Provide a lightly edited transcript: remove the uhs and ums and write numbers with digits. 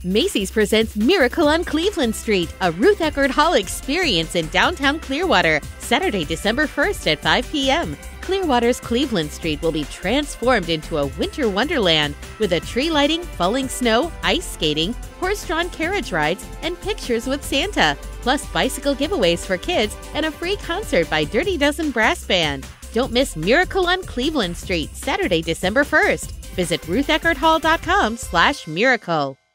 Macy's presents Miracle on Cleveland Street, a Ruth Eckerd Hall experience in downtown Clearwater, Saturday, December 1st at 5 p.m. Clearwater's Cleveland Street will be transformed into a winter wonderland with a tree lighting, falling snow, ice skating, horse-drawn carriage rides, and pictures with Santa, plus bicycle giveaways for kids and a free concert by Dirty Dozen Brass Band. Don't miss Miracle on Cleveland Street, Saturday, December 1st. Visit rutheckerdhall.com/miracle.